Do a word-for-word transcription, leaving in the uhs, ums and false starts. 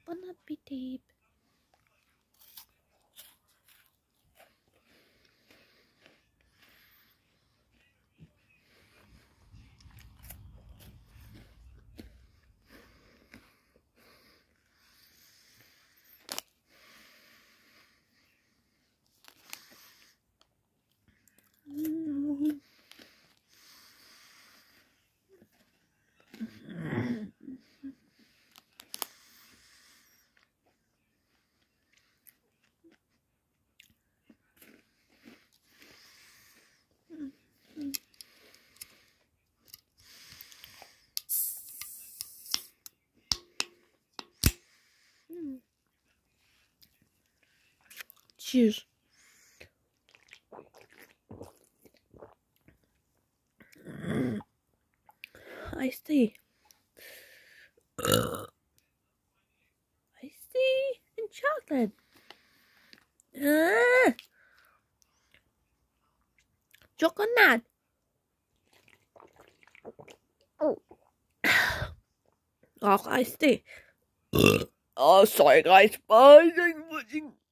Bon Appetit. Mm. Cheers. Iced tea. Iced tea and chocolate. Ah. Çokonat. Rauch iced tea. Oh, sorry guys. Bye.